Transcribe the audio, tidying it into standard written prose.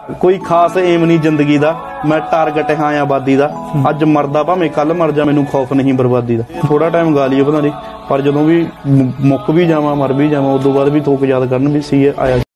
कोई खास एम नहीं जिंदगी दा, मैं टारगेट हाँ आबादी दा। अज मरदा भावें कल मर जा, मैनू खौफ नहीं बर्बादी दा। थोड़ा टाइम गा लीए पता नहीं, पर जदों भी मुक भी जावां मर भी जावां, उदों बाद भी थोक याद करन भी सी आया।